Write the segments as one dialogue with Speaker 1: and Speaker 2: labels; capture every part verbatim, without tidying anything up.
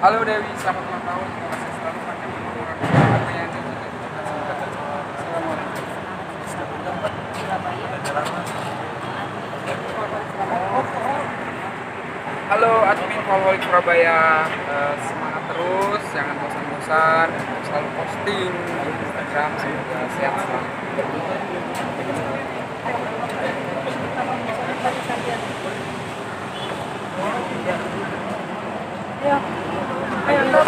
Speaker 1: Halo Dewi, selamat ulang tahun. Terima kasih selalu pakai mengurangkan apa yang Halo admin Polholic Surabaya, uh, semangat terus, jangan bosan-bosan, selalu posting di Instagram, semoga sehat selalu.
Speaker 2: Ya. Ayo,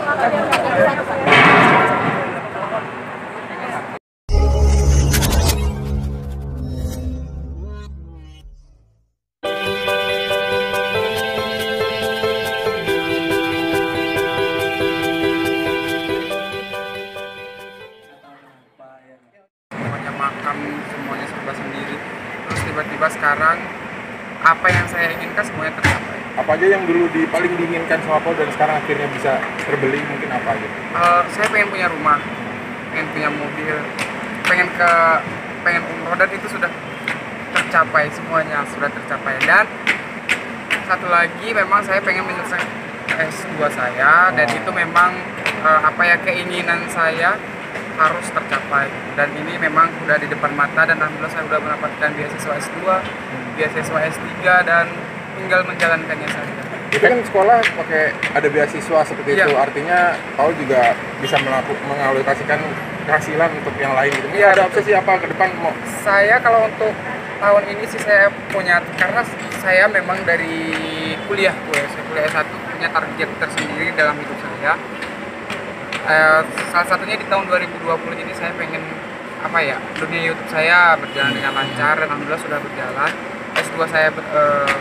Speaker 1: semuanya makan, semuanya serba sendiri. Terus tiba-tiba sekarang apa yang saya inginkan semuanya tercapai.
Speaker 3: Apa aja yang dulu di paling diinginkan sama Paul dan sekarang akhirnya bisa terbeli, mungkin apa aja?
Speaker 1: Uh, saya pengen punya rumah, pengen punya mobil, pengen ke pengen umroh, dan itu sudah tercapai, semuanya sudah tercapai. Dan satu lagi memang saya pengen menyelesaikan S dua saya, dan itu memang uh, apa ya keinginan saya harus tercapai, dan ini memang sudah di depan mata, dan alhamdulillah saya sudah mendapatkan beasiswa S dua, beasiswa S tiga, dan tinggal menjalankannya saja.
Speaker 3: Itu kan sekolah pakai ada beasiswa seperti
Speaker 1: Ya.
Speaker 3: itu, artinya Paul juga bisa melakukan mengalokasikan kehasilan untuk yang lain gitu.
Speaker 1: Ya,
Speaker 3: Ada
Speaker 1: betul.
Speaker 3: obsesi apa ke depan mau?
Speaker 1: Saya kalau untuk tahun ini sih saya punya, karena saya memang dari kuliah gue, saya kuliah S satu punya target tersendiri dalam hidup saya. Eh, salah satunya di tahun dua ribu dua puluh ini saya pengen apa ya, dunia YouTube saya berjalan dengan lancar, dan alhamdulillah sudah berjalan. S dua saya eh,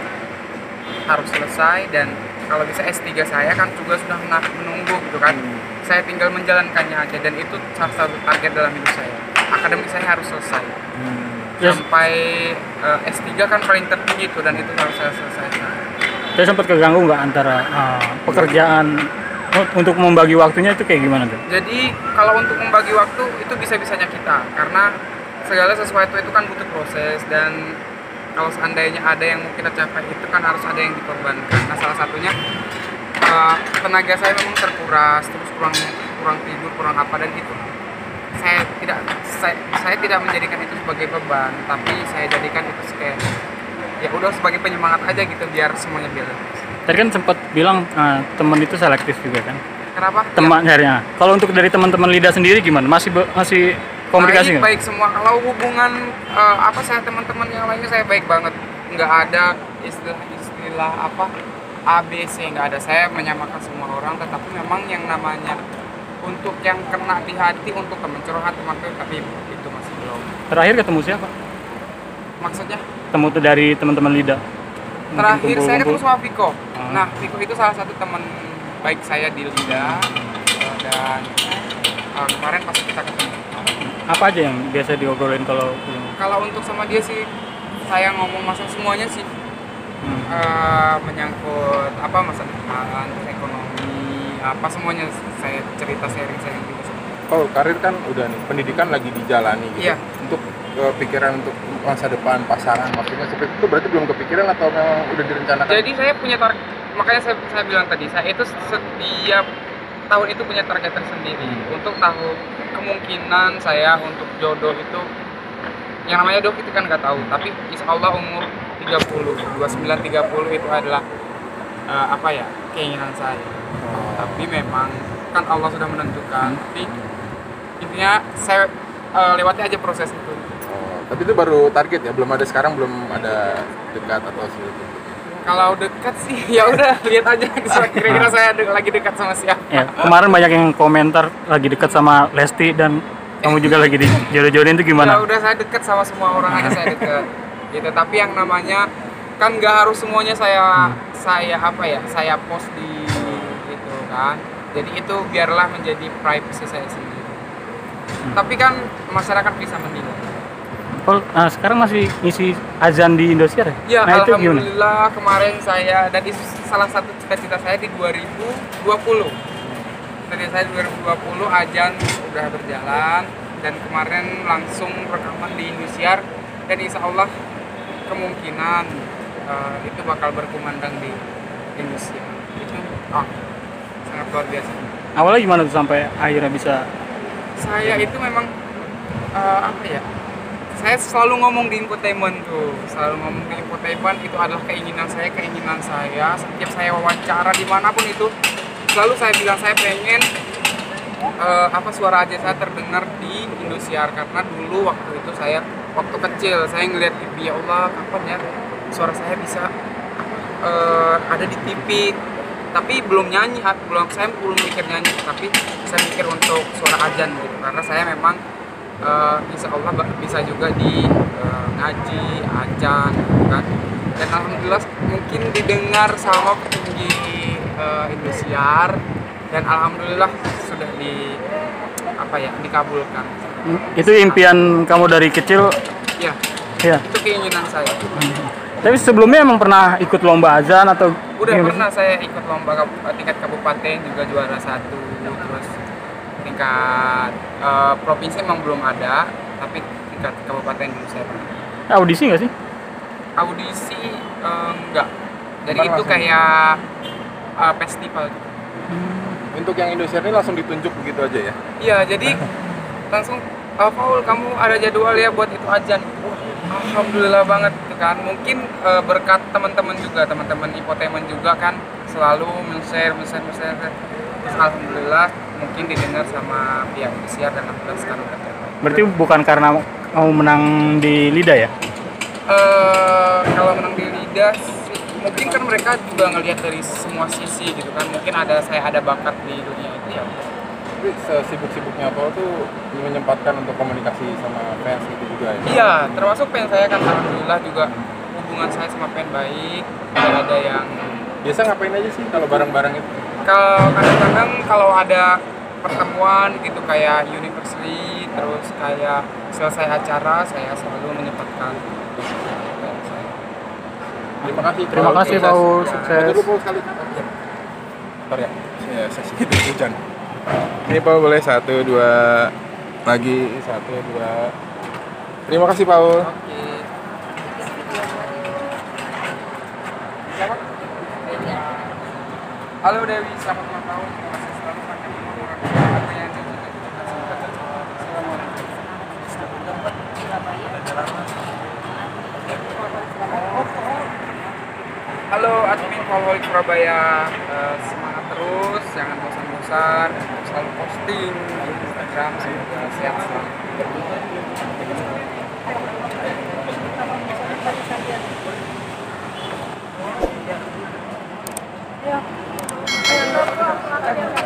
Speaker 1: harus selesai, dan kalau bisa S tiga saya kan juga sudah menunggu gitu kan. Saya tinggal menjalankannya aja, dan itu salah satu target dalam hidup saya. Akademik saya harus selesai.
Speaker 4: Yes.
Speaker 1: Sampai uh, S tiga kan paling tertinggi itu, dan itu harus saya selesaikan.
Speaker 4: Saya sempat keganggu nggak antara uh, pekerjaan untuk membagi waktunya itu kayak gimana tuh?
Speaker 1: Jadi kalau untuk membagi waktu itu bisa-bisanya kita, karena segala sesuatu itu kan butuh proses, dan kalau seandainya ada yang mau kita capai itu kan harus ada yang dikorbankan. Nah, salah satunya uh, tenaga saya memang terkuras, terus kurang kurang tidur, kurang apa, dan itu saya tidak saya, saya tidak menjadikan itu sebagai beban, tapi saya jadikan itu kayak ya udah sebagai penyemangat aja gitu, biar semuanya balance.
Speaker 4: Tadi kan sempat bilang uh, teman itu selektif juga kan?
Speaker 1: Kenapa?
Speaker 4: Teman nyarinya. Kalau untuk dari teman-teman Lida sendiri gimana? Masih be- masih komunikasi
Speaker 1: baik,
Speaker 4: nggak?
Speaker 1: baik semua. Kalau hubungan uh, apa saya teman-teman yang lainnya saya baik banget. Nggak ada istilah-istilah apa A B C, nggak ada. Saya menyamakan semua orang, tetapi memang yang namanya untuk yang kena di hati, untuk teman curhat, teman tapi itu masih belum.
Speaker 4: Terakhir ketemu siapa?
Speaker 1: Maksudnya?
Speaker 4: Ketemu tuh dari teman-teman Lida. Mungkin
Speaker 1: Terakhir saya ketemu
Speaker 4: kumpul-kumpul.
Speaker 1: sama Viko.
Speaker 4: Hmm.
Speaker 1: Nah, Viko itu salah satu teman baik saya di Lida, uh, dan uh, kemarin pas kita ketemu.
Speaker 4: Apa aja yang biasa diobrolin kalau
Speaker 1: Kalau untuk sama dia sih saya ngomong masalah semuanya sih.
Speaker 4: hmm.
Speaker 1: Uh, menyangkut apa masa depan, terus ekonomi, apa semuanya saya cerita sharing-sharing juga.
Speaker 3: Paul, karir kan udah nih, pendidikan lagi dijalani gitu.
Speaker 1: Iya.
Speaker 3: Untuk uh, pikiran untuk masa depan, pasaran, maksudnya seperti itu berarti belum kepikiran atau memang udah direncanakan?
Speaker 1: Jadi saya punya target, makanya saya, saya bilang tadi, saya itu setiap tahun itu punya target tersendiri. Untuk tahu kemungkinan saya untuk jodoh itu, yang namanya jodoh itu kan nggak tahu, tapi insya Allah umur tiga puluh, dua puluh sembilan, tiga puluh itu adalah uh, apa ya, keinginan saya.
Speaker 3: Oh.
Speaker 1: Tapi memang kan Allah sudah menentukan, tapi intinya saya uh, lewati aja proses itu.
Speaker 3: Oh, tapi itu baru target ya, belum ada sekarang, belum ada dekat atau seperti itu.
Speaker 1: Kalau dekat sih ya udah lihat aja kira-kira saya de- lagi dekat sama siapa.
Speaker 4: Ya, kemarin banyak yang komentar lagi dekat sama Lesti dan kamu juga lagi di jodoh-jodohin itu
Speaker 1: Ya
Speaker 4: gimana?
Speaker 1: udah, saya dekat sama semua orang aja, saya dekat. Gitu, tapi yang namanya kan nggak harus semuanya saya saya apa ya, saya post di itu kan. Jadi itu biarlah menjadi privacy saya sendiri. Tapi kan masyarakat bisa menilai.
Speaker 4: Paul, nah, sekarang masih ngisi azan di Indosiar ya?
Speaker 1: Ya,
Speaker 4: Nah, itu gimana?
Speaker 1: alhamdulillah kemarin saya, dan itu salah satu cita-cita saya di dua ribu dua puluh. Cita-cita saya dua ribu dua puluh azan udah berjalan, dan kemarin langsung rekaman di Indosiar, dan insya Allah kemungkinan uh, itu bakal berkumandang di Indonesia. Itu ah, sangat luar biasa.
Speaker 4: Awalnya gimana tuh sampai akhirnya bisa?
Speaker 1: Saya itu memang eh, apa ya? Saya selalu ngomong di infotainment tuh, selalu ngomong di infotainment itu adalah keinginan saya, keinginan saya. Setiap saya wawancara dimanapun itu, selalu saya bilang saya pengen eh, apa suara aja saya terdengar di Indosiar, karena dulu waktu itu saya waktu kecil saya ngeliat T V, ya Allah kapan ya suara saya bisa eh, ada di T V, tapi belum nyanyi, belum saya belum mikir nyanyi, tapi saya mikir untuk suara azan gitu, karena saya memang uh, insya Allah bisa juga di uh, ngaji, azan gitu kan, dan alhamdulillah mungkin didengar sama petinggi uh, Indosiar, dan alhamdulillah sudah di apa ya dikabulkan.
Speaker 4: Itu impian kamu dari kecil?
Speaker 1: Ya,
Speaker 4: Ya.
Speaker 1: itu keinginan saya.
Speaker 4: Tapi sebelumnya emang pernah ikut lomba azan atau?
Speaker 1: Udah
Speaker 4: gimana?
Speaker 1: pernah saya ikut lomba kabu- tingkat kabupaten juga juara satu, terus tingkat eh, provinsi emang belum ada, tapi tingkat kabupaten dulu saya pernah.
Speaker 4: Audisi nggak sih?
Speaker 1: Audisi eh, enggak, jadi
Speaker 3: Bukan
Speaker 1: itu
Speaker 3: langsung.
Speaker 1: kayak eh, festival.
Speaker 3: Untuk yang Indosiar ini langsung ditunjuk begitu aja ya?
Speaker 1: Iya, jadi langsung oh, Paul kamu ada jadwal ya buat itu azan. Wah, alhamdulillah banget gitu kan. Mungkin eh, berkat teman-teman juga, teman-teman infotainment juga kan selalu men-share, men-share, men-share. Terus alhamdulillah mungkin didengar sama pihak Indosiar dan alhamdulillah sekarang udah terbaik.
Speaker 4: Berarti bukan karena kamu menang di Lida ya?
Speaker 1: Eh, kalau menang di lidah sih, mungkin kan mereka juga ngelihat dari semua sisi gitu kan. Mungkin ada saya ada bakat di dunia itu ya.
Speaker 3: Tapi sesibuk-sibuknya Paul tuh menyempatkan untuk komunikasi sama fans gitu juga ya?
Speaker 1: Iya, termasuk fans saya kan alhamdulillah juga hubungan saya sama fans baik. Tidak ada yang
Speaker 3: Biasa ngapain aja sih kalau bareng-bareng itu?
Speaker 1: kalau kadang-kadang kalau ada pertemuan gitu kayak anniversary, terus kayak selesai acara saya selalu menyempatkan.
Speaker 3: Terima kasih.
Speaker 4: Terima
Speaker 3: Paul.
Speaker 4: kasih
Speaker 3: Sukses.
Speaker 4: Paul,
Speaker 3: Ya,
Speaker 4: sukses.
Speaker 3: foto dulu Paul sekali. Bentar ya, saya sesi hidup hujan. Ini Paul boleh satu dua lagi satu dua. Terima kasih Paul.
Speaker 1: Oke. Siapa? Halo Dewi, selamat ulang tahun. Terima kasih selalu pakai mengurangkan apa yang juga kita kasih. Halo admin Polholi Surabaya, Eh, semangat terus, jangan bosan-bosan, selalu posting di Instagram, semoga sehat selalu.
Speaker 2: Ya. Ayo,